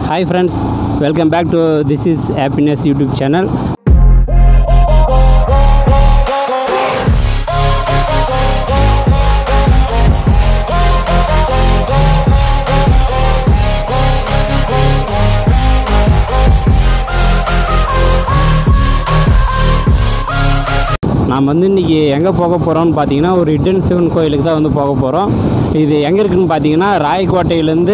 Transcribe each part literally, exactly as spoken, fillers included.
Hi friends, welcome back to This is Happiness YouTube channel. நாம் வந்து இன்றைக்கி எங்கே போக போகிறோம்னு பார்த்தீங்கன்னா ஒரு ஹிடன் சிவன் கோயிலுக்கு தான் வந்து போக போகிறோம். இது எங்கே இருக்குதுன்னு பார்த்தீங்கன்னா ராயக்கோட்டையிலேருந்து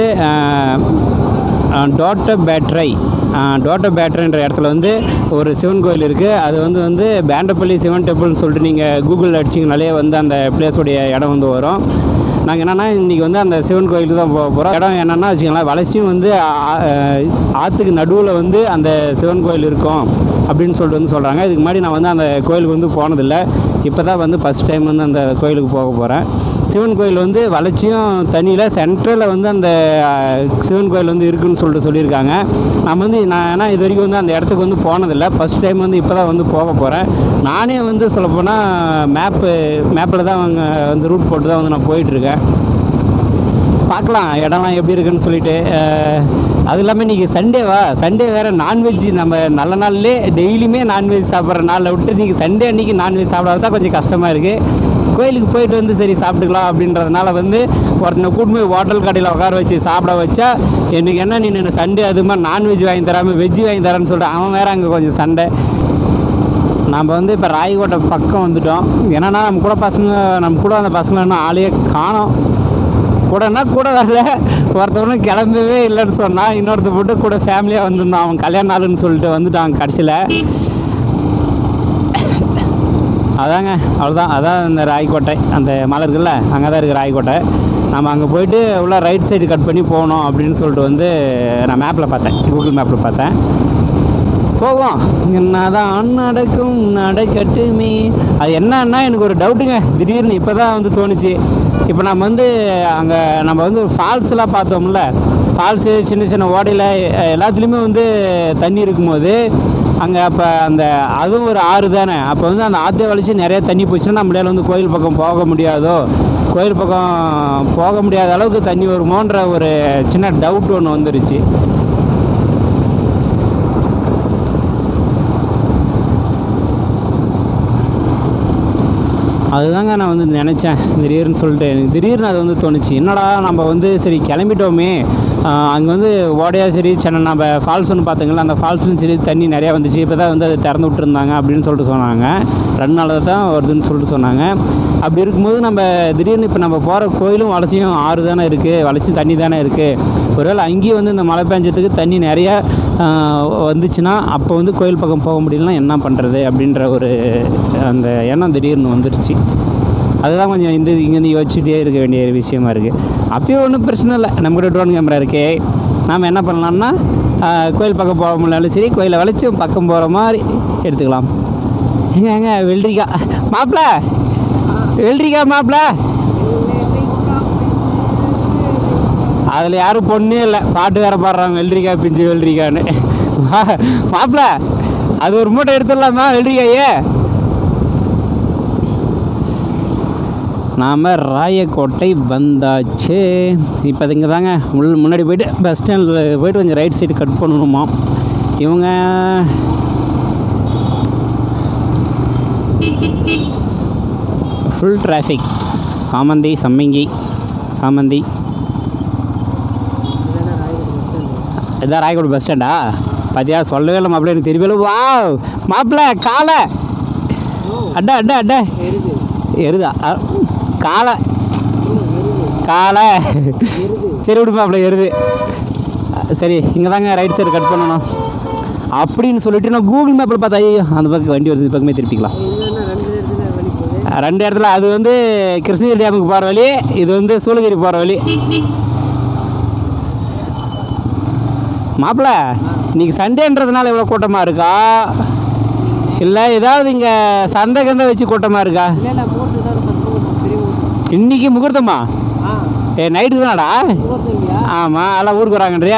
டோட்ட பேட்ரை டோட்ட பேட்ரைன்ற இடத்துல வந்து ஒரு சிவன் கோயில் இருக்குது. அது வந்து வந்து பேண்டப்பள்ளி சிவன் டெம்பிள்னு சொல்லிட்டு நீங்கள் கூகுளில் அடிச்சிங்கனாலே வந்து அந்த பிளேஸோடைய இடம் வந்து வரும். நாங்கள் என்னென்னா இன்றைக்கி வந்து அந்த சிவன் கோயிலுக்கு தான் போக போகிறோம். இடம் என்னென்னா வச்சுக்கலாம், வளர்ச்சியும் வந்து ஆற்றுக்கு நடுவில் வந்து அந்த சிவன் கோயில் இருக்கும் அப்படின்னு சொல்லிட்டு வந்து சொல்கிறாங்க. இதுக்கு முன்னாடி நான் வந்து அந்த கோயிலுக்கு வந்து போனதில்லை. இப்போ தான் வந்து ஃபஸ்ட் டைம் வந்து அந்த கோயிலுக்கு போக போகிறேன். சிவன் கோயில் வந்து வளர்ச்சியும் தண்ணியில் சென்ட்ரலில் வந்து அந்த சிவன் கோயில் வந்து இருக்குதுன்னு சொல்லிட்டு சொல்லியிருக்காங்க. நம்ம வந்து நான் ஏன்னா இது வரைக்கும் வந்து அந்த இடத்துக்கு வந்து போனதில்லை. ஃபஸ்ட் டைம் வந்து இப்போ தான் வந்து போக போகிறேன். நானே வந்து சொல்லப்போனால் மேப்பு மேப்பில் தான் அவங்க வந்து ரூட் போட்டு தான் வந்து நான் போயிட்டுருக்கேன். பார்க்கலாம் இடம்லாம் எப்படி இருக்குன்னு சொல்லிட்டு. அது இல்லாமல் இன்றைக்கி சண்டேவா, சண்டே வேறு நான்வெஜ். நம்ம நல்ல நாள்லேயே டெய்லியுமே நான்வெஜ் சாப்பிட்ற நாளில் விட்டு இன்றைக்கி சண்டே அன்றைக்கி நான்வெஜ் சாப்பிடாத தான் கொஞ்சம் கஷ்டமாக இருக்குது. கோயிலுக்கு போயிட்டு வந்து சரி சாப்பிட்டுக்கலாம் அப்படின்றதுனால வந்து ஒருத்தனை கூட்டு போய் ஹோட்டல் கடையில் உட்கார வச்சு சாப்பிட வச்சா எனக்கு என்ன நீ சண்டே அது மாதிரி நான்வெஜ் வாங்கி தராமல் வெஜ்ஜு வாங்கி தரேன்னு சொல்லிட்டு அவன் வேறு அங்கே கொஞ்சம் சண்டை. நம்ம வந்து இப்போ ராயக்கோட்டை பக்கம் வந்துட்டோம். என்னென்னா நம்ம கூட பசங்க நம்ம கூட அந்த பசங்க இன்னும் ஆளையே காணோம். கூடனா கூட வரல, ஒருத்தவனும் கிளம்பவே இல்லைன்னு சொன்னான். இன்னொருத்த போட்டு கூட ஃபேமிலியாக வந்துருந்தான். அவன் கல்யாண நாளுன்னு சொல்லிட்டு வந்துட்டான் கடைசியில். அதாங்க அவ்வளோதான். அதான் இந்த ராயக்கோட்டை அந்த மலை இருக்குல்ல, அங்கே தான் இருக்குது ராயக்கோட்டை. நம்ம அங்கே போயிட்டு உள்ள ரைட் சைடு கட் பண்ணி போகணும் அப்படின்னு சொல்லிட்டு வந்து நான் மேப்பில் பார்த்தேன், கூகுள் மேப்பில் பார்த்தேன். போவோம். என்னதான் நடக்கும் நடக்கட்டுமே. அது என்னன்னா எனக்கு ஒரு டவுட்டுங்க, திடீர்னு இப்போ தான் வந்து தோணுச்சு. இப்போ நம்ம வந்து அங்கே நம்ம வந்து ஃபால்ஸ்லாம் பார்த்தோம்ல, ஃபால்ஸு சின்ன சின்ன ஓடையில் எல்லாத்துலேயுமே வந்து தண்ணி இருக்கும்போது அங்கே அப்போ அந்த அதுவும் ஒரு ஆறு தானே. அப்போ வந்து அந்த ஆற்றை வலிச்சு நிறைய தண்ணி போச்சுன்னா நம்மளால வந்து கோயில் பக்கம் போக முடியாதோ, கோயில் பக்கம் போக முடியாத அளவுக்கு தண்ணி வருமோன்ற ஒரு சின்ன டவுட் ஒன்று வந்துருச்சு. அதுதாங்க நான் வந்து நினச்சேன் திடீர்னு சொல்லிட்டு. எனக்கு திடீர்னு அது வந்து தோணுச்சு, என்னடா நம்ம வந்து சரி கிளம்பிட்டோமே, அங்கே வந்து ஓடையாக சரி சென்னை நம்ம ஃபால்ஸ் ஒன்று பார்த்துங்களா, அந்த ஃபால்ஸ்லையும் சரி தண்ணி நிறையா வந்துச்சு. இப்போ தான் வந்து அதை திறந்து விட்டுருந்தாங்க அப்படின்னு சொல்லிட்டு சொன்னாங்க. ரெண்டு நாள் தான் வருதுன்னு சொல்லிட்டு சொன்னாங்க. அப்படி இருக்கும்போது நம்ம திடீர்னு இப்போ நம்ம போகிற கோயிலும் வளர்ச்சியும் ஆறு தானே இருக்குது, வளர்ச்சி தண்ணி தானே இருக்குது. ஒருவேளை அங்கேயும் வந்து இந்த மழை பெஞ்சத்துக்கு தண்ணி நிறையா வந்துச்சுன்னா அப்போ வந்து கோயில் பக்கம் போக முடியலன்னா என்ன பண்ணுறது அப்படின்ற ஒரு அந்த எண்ணம் திடீர்னு வந்துருச்சு. அதுதான் கொஞ்சம் இந்த இங்கேருந்து யோசிச்சுட்டே இருக்க வேண்டிய விஷயமா இருக்குது. அப்பயும் ஒன்றும் பிரச்சனை இல்லை, நம்மகிட்ட ட்ரோன் கேமரா இருக்கே. நாம் என்ன பண்ணலாம்னா கோயில் பக்கம் போக முடியலாலும் சரி கோயிலை வளைச்சி பக்கம் போகிற மாதிரி எடுத்துக்கலாம். எங்க எங்க வெள்ளரிக்கா மாப்பிள்ள, வெள்ளரிக்கா மாப்பிள்ள, அதில் யாரும் பொண்ணே இல்லை, பாட்டு வேறு பாடுறாங்க வெள்ளரிக்காய் பிஞ்சு வெள்ளரிக்கான்னு. மாப்பிள்ள அது ஒரு மூட்டை எடுத்துடலாமா வெள்ளரிக்காயே? நாம் ராயக்கோட்டை வந்தாச்சு. இப்போ இங்கே தாங்க உள் முன்னாடி போய்ட்டு பஸ் ஸ்டாண்டில் போய்ட்டு கொஞ்சம் ரைட் சைடு கட் பண்ணணுமா. இவங்க ஃபுல் டிராஃபிக். சாமந்தி சம்மங்கி சாமந்தி இதான் ராயக்கோட்டை பஸ் ஸ்டாண்டா? பார்த்தியா, சொல்லவே இல்லை மாப்பிள்ள, எனக்கு தெரியவே. வா மாப்பிள்ள காலை அட்டா அட்டா அட்டா எருதா காலை காலை சரி விடு மாப்பிள்ள எருது. சரி இங்கே தாங்க ரைட் சைடு கட் பண்ணணும் அப்படின்னு சொல்லிட்டு நான் கூகுள் மேப்பில் பார்த்தா ஐயோ அந்த பக்கம் வண்டி வருது, இந்த பக்கமே திருப்பிக்கலாம். ரெண்டு இடத்துல அது வந்து கிருஷ்ணகிரி டேமுக்கு போகிற வழி, இது வந்து சூளகிரி போகிற வழி. மாப்பிள்ள இன்றைக்கி சண்டேன்றதுனால இவ்வளோ கூட்டமாக இருக்கா, இல்லை ஏதாவது இங்கே சந்தை கந்தை வச்சு கூட்டமாக இருக்கா? இன்னைக்கு முகூர்த்தமா? ஏ நைட்டுக்கு தானடா? ஆமாம், எல்லாம் ஊருக்கு வராங்கன்றியா?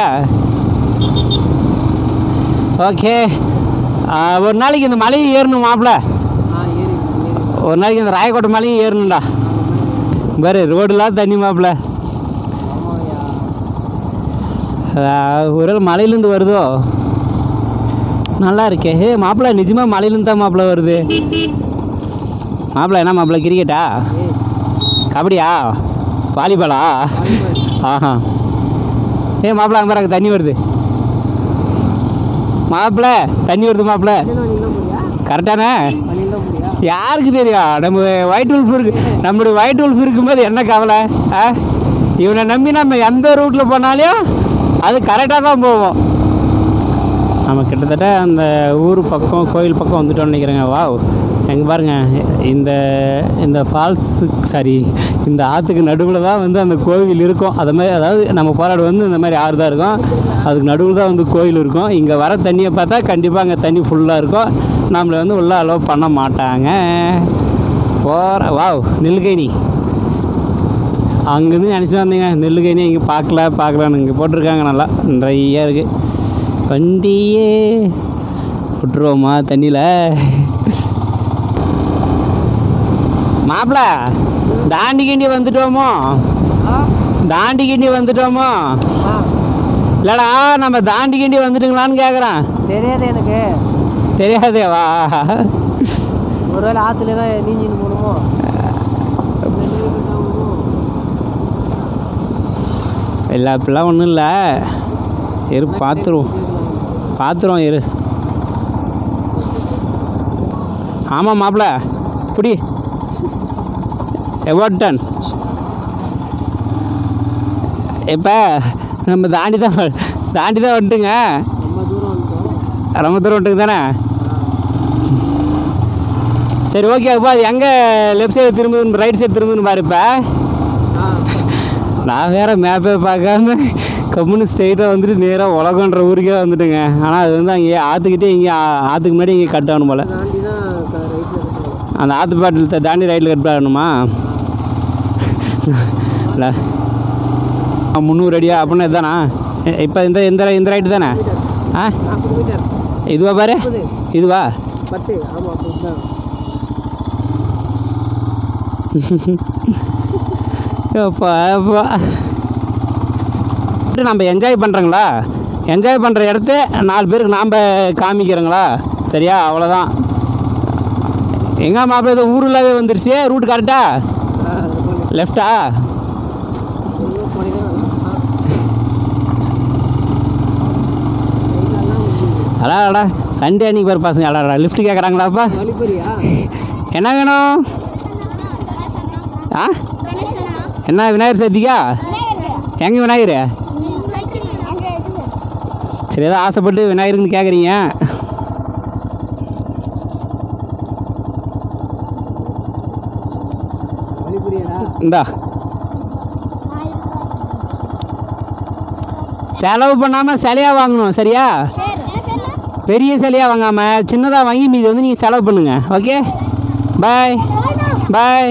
ஓகே. ஒரு நாளைக்கு இந்த மலையும் ஏறணும் மாப்பிள்ள, ஒரு நாளைக்கு இந்த ராயக்கோட்டை மலையும் ஏறணும்டா. பாரு ரோடுலாம் தண்ணி மாப்பிள்ள. ஒருவேளை மலையிலேருந்து வருதோ? நல்லா இருக்கே. ஹே மாப்பிள்ளை, நிஜமாக மலையிலேருந்து தான் மாப்பிள்ளை வருது. மாப்பிள்ளை என்ன மாப்பிள்ளை, கிரிக்கெட்டா, கபடியா, வாலிபாலா? ஆஹா. ஏ மாப்பிள்ளை, அங்கே பாருங்க தண்ணி வருது. மாப்பிள்ளை தண்ணி வருது மாப்பிள்ளை. கரெக்டானே? யாருக்கு தெரியும்? நம்ம ஒயிட் உல்ஃப் இருக்கு, நம்மளுடைய ஒயிட் உல்ஃப் இருக்கும்போது என்ன கவலை? ஆ, இவனை நம்பி நம்ம எந்த ரூட்டில் போனாலும் அது கரெக்டாக தான் போவோம். நம்ம கிட்டத்தட்ட அந்த ஊர் பக்கம் கோயில் பக்கம் வந்துட்டோம்னு நினைக்கிறேங்க. வாவ், எங்கே பாருங்கள், இந்த இந்த ஃபால்ஸு சாரி இந்த ஆற்றுக்கு நடுவில் தான் வந்து அந்த கோவில் இருக்கும். அது மாதிரி, அதாவது நம்ம போராடு வந்து இந்த மாதிரி ஆறு தான் இருக்கும், அதுக்கு நடுவில் தான் வந்து கோயில் இருக்கும். இங்கே வர தண்ணியை பார்த்தா கண்டிப்பாக அங்கே தண்ணி ஃபுல்லாக இருக்கும். நம்மளை வந்து உள்ளே அலோவ் பண்ண மாட்டாங்க. போகிற வாவ், நெல்லுக்கைனி அங்கேருந்து நினச்சி வந்தீங்க. நெல்லுக்கைனி இங்கே பார்க்கல பார்க்கலான்னு இங்கே போட்டிருக்காங்க. நல்லா நிறையா இருக்குது. வண்டியே விட்டுருவோமா தண்ணியில்? மாப்பிள்ள தாண்டி கிண்டி வந்துட்டோமோ? தாண்டி கிண்டி வந்துட்டோமோ? இல்லைடா, நம்ம தாண்டி கிண்டி வந்துட்டுங்களான்னு கேட்குறேன். தெரியாது எனக்கு. தெரியாதேவா? ஒருவேளை ஆற்றுல தான் நீஞ்சின்னு போகணுமோ? இல்லை, அப்படிலாம் ஒன்றும் இல்லை. இரு பார்த்துருவோம் பார்த்துருவோம் இரு. ஆமாம் மாப்பிள்ள, புடி எவர்டன். இப்போ நம்ம தாண்டி தான் தாண்டி தான் வந்துட்டுங்க. ரொம்ப தூரம் வந்துட்டுங்க தானே? சரி ஓகேப்பா. அது எங்கே லெஃப்ட் சைடு திரும்புதுன்னு ரைட் சைடு திரும்புதுன்னு பாரு. இப்போ நான் வேறு மேப்பே பார்க்காம கம்முன்னு ஸ்ட்ரெயிட்டாக வந்துட்டு நேராக உலகன்ற ஊருக்கே வந்துட்டுங்க. ஆனால் அது வந்து அங்கேயே ஆற்றுக்கிட்டே இங்கே ஆற்றுக்கு முன்னாடி இங்கே கட் ஆகணும் போல். அந்த ஆற்று பாட்டில் தாண்டி ரைட்டில் கட் ஆகணுமா? இல்லை முந்நூறு அடியா அப்படின்னா இதுதானா? இப்போ இந்த இந்த இந்த ரைட்டு தானே? ஆ இதுவா பாரு, இதுவா? அப்பா அப்பா, நம்ம என்ஜாய் பண்ணுறங்களா? என்ஜாய் பண்ணுற இடத்த நாலு பேருக்கு நாம் காமிக்கிறோங்களா? சரியா? அவ்வளோதான். எங்கே மாப்பிள்ளை, இது ஊருலாவே வந்துருச்சு. ரூட் கரெக்டா? லெஃப்டா? அடா அடா, சண்டே அன்றைக்கி பாரு பசங்க அடாடா லிஃப்ட் கேட்குறாங்களாப்பா? என்ன வேணும்? ஆ என்ன விநாயகர் சதுர்த்திக்கா? எங்கே விநாயகர்? சரி, ஏதோ ஆசைப்பட்டு விநாயகருக்குன்னு கேட்குறீங்க. இந்தா செலவு பண்ணாமல் சிலையாக வாங்கணும். சரியா? பெரிய சிலையாக வாங்காமல் சின்னதாக வாங்கி மீது வந்து நீங்கள் செலவு பண்ணுங்க. ஓகே, பாய் பாய்.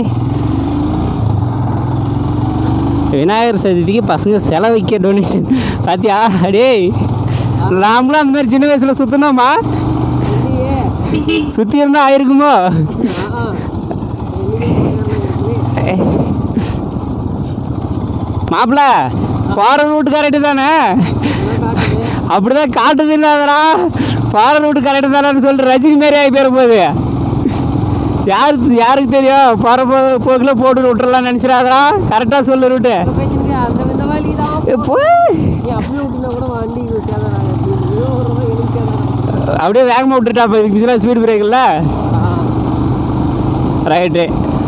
விநாயகர் சதுர்த்திக்கு பசங்க செலவு வைக்க டொனேஷன் பார்த்தியா? அடே, நாமளும் அந்த மாதிரி சின்ன வயசில் சுற்றினோமா? சுற்றி இருந்தால் ஆயிருக்குமோ? மாப்பிள்ள போகிற ரூட்டு கரெக்டு தானே? அப்படிதான் காட்டுது. இல்லாதரா போகிற ரூட்டு கரெக்டு தானேன்னு சொல்லிட்டு ரஜினி மாரி ஆகி போயிட போகுது. யாருக்கு யாருக்கு தெரியும்? போகிற போ போக்கில் போட்டு விட்டுறலாம்னு நினச்சிடாதரா. கரெக்டாக சொல்லு ரூட்டு. அப்படியே வேகமாக விட்டுட்டா இப்போ இதுக்கு மிஷினாக ஸ்பீடு பிரேக் இல்லை? ரைட்டு.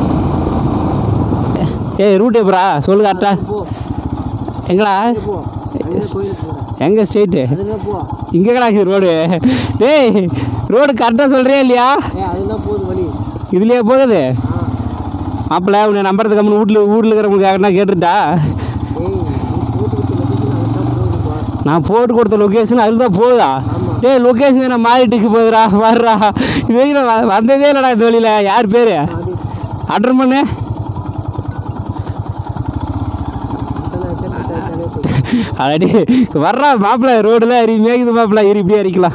ஏய் ரூட் எப்பரா சொல்லு கரெக்டா? எங்கடா? எங்கே ஸ்ட்ரெயிட்டு? இங்கே கிடாக்கு ரோடு. டேய் ரோடு கரெக்டாக சொல்கிறியா இல்லையா? இதுலேயே போகுது. மாப்பிள்ள உன்னை நம்புறதுக்கு கம்மி வீட்டில் ஊரில் இருக்கிறவங்களுக்கு யாருன்னா கேட்டுட்டா? நான் போட்டு கொடுத்த லொக்கேஷன் அதில் தான் போகுதா? டேய் லொக்கேஷன் நான் மாறிட்டுக்கு போகுதுடா, வர்றா. இது வரைக்கும் நான் வந்ததே இல்லைடா இந்த வழியில். யார் பேர்? அட்டன் பண்ணு. அடி வர்றா மாப்பிள்ள. ரோடில் அரி மேய்க்குது மாப்பிள்ள. இரு இப்படியே அரிக்கலாம்.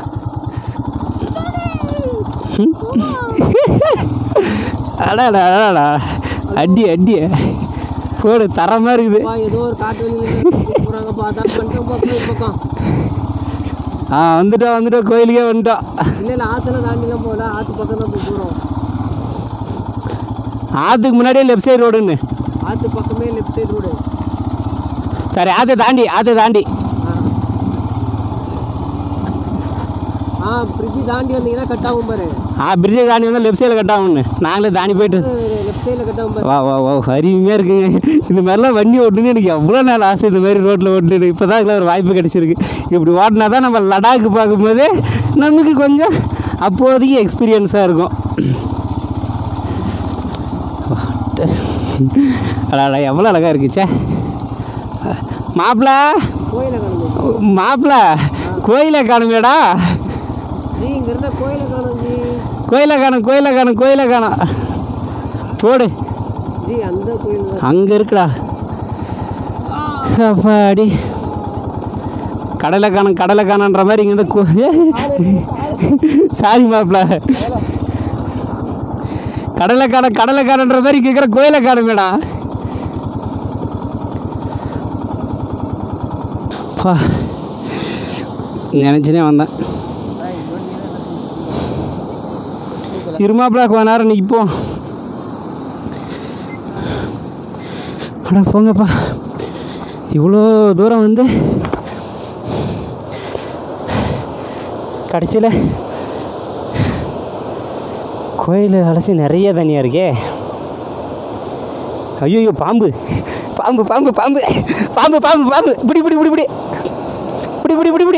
அடாடா அடாடா, அடி அடி போடு தரமாக இருக்குது. ஏதோ ஒரு காட்டு வெளியில் போகிறாங்கப்பா, அதான் பண்ணுறோம்ப்பா கோயில் பக்கம். ஆ வந்துட்டோம் வந்துட்டோம் கோயிலுக்கே வந்துட்டோம். இல்லை இல்லை ஆற்றுலாம் தாண்டிலாம் போகல, ஆற்று பக்கம் தான் போய் போகிறோம். ஆற்றுக்கு முன்னாடியே லெஃப்ட் சைடு ரோடுன்னு. ஆற்று பக்கமே லெஃப்ட் சைடு ரோடு. சரி ஆற்று தாண்டி ஆற்று தாண்டி ஆ பிரிட்ஜு தாண்டி வந்தீங்கன்னா கட் ஆகும் பாரு. ஆ பிரிட்ஜை தாண்டி வந்தால் லெஃப்ட் சைடில் கட் ஆகும்னு நாங்களே தாண்டி போயிட்டு லெஃப்ட் சைடில் கட் ஆகும் பாரு. வா வா வா அருமையாக இருக்குங்க. இந்த மாதிரிலாம் வண்டி ஓட்டுன்னு எனக்கு எவ்வளோ நாள் ஆசை, இந்த மாதிரி ரோட்டில் ஓட்டுன்னு. இப்போ தான் இதில் ஒரு வாய்ப்பு கிடச்சிருக்கு. இப்படி ஓட்டினா தான் நம்ம லடாக்கு பார்க்கும்போது நமக்கு கொஞ்சம் அப்போதைக்கு எக்ஸ்பீரியன்ஸாக இருக்கும். அடா எவ்வளோ அழகாக இருக்குச்சே. மாப்பிள்ள கோயிலை காணும் மாப்பிள்ள கோயிலை காணுமேடா. ஜி இங்கே இருந்தால் கோயிலை காணும் ஜி. கோயிலை காணும் கோயிலை காணும் கோயிலை காணும் போடு ஜி அந்த கோயில் அங்கே இருக்குடா. அப்பாடி கடலை காணும் கடலை காணுன்ற மாதிரி இங்கே கோ சாரி மாப்பிள்ள கடலை காண கடலை காணுன்ற மாதிரி கேட்குற கோயிலை காணுமேடா. பா நினச்சினே வந்தேன். இருமாப்பிளா கொஞ்ச நேரம் நிற்போம். அடா போங்கப்பா, இவ்வளோ தூரம் வந்து கடைசியில் கோயில் அலசி நிறைய தண்ணியாக இருக்கே. ஐயோ பாம்பு பாம்பு பாம்பு பாம்பு பாம்பு பாம்பு பாம்பு பிடி பிடி பிடி பிடி பிடி பிடி பிடி பிடி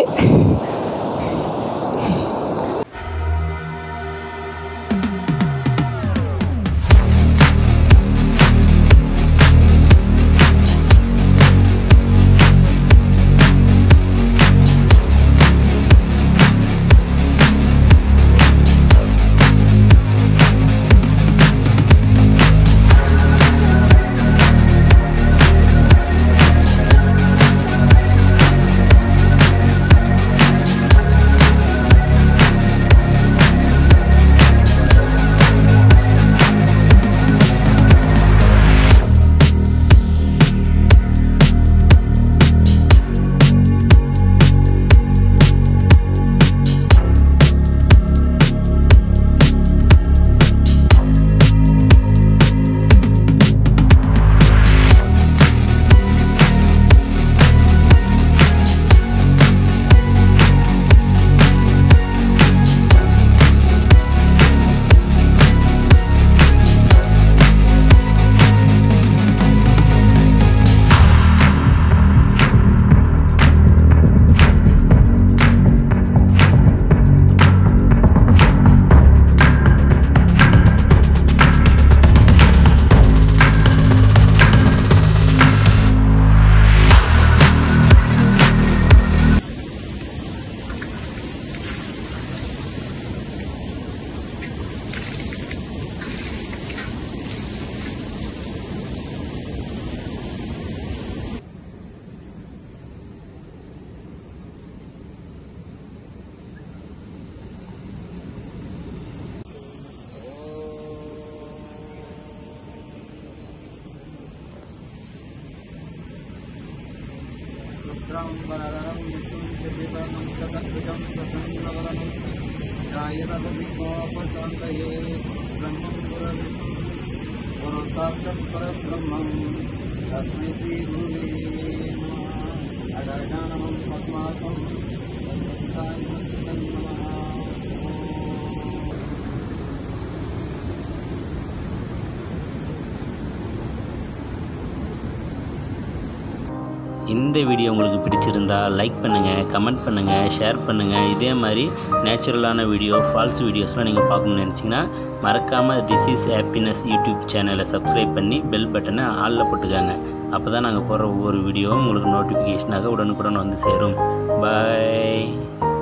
இந்த வீடியோ உங்களுக்கு பிடிச்சிருந்தா லைக் பண்ணுங்கள், கமெண்ட் பண்ணுங்கள், ஷேர் பண்ணுங்கள். இதே மாதிரி நேச்சுரலான வீடியோ, ஃபால்ஸ் வீடியோஸ்லாம் நீங்கள் பார்க்கணுன்னு நினச்சிங்கன்னா மறக்காமல் திஸ் இஸ் ஹாப்பினஸ் யூடியூப் சேனலை சப்ஸ்கிரைப் பண்ணி பெல் பட்டனை ஆளில் போட்டுக்காங்க. அப்போ தான் நாங்கள் போடுற ஒவ்வொரு வீடியோவும் உங்களுக்கு நோட்டிஃபிகேஷனாக உடனுக்குடன் வந்து சேரும். பாய்.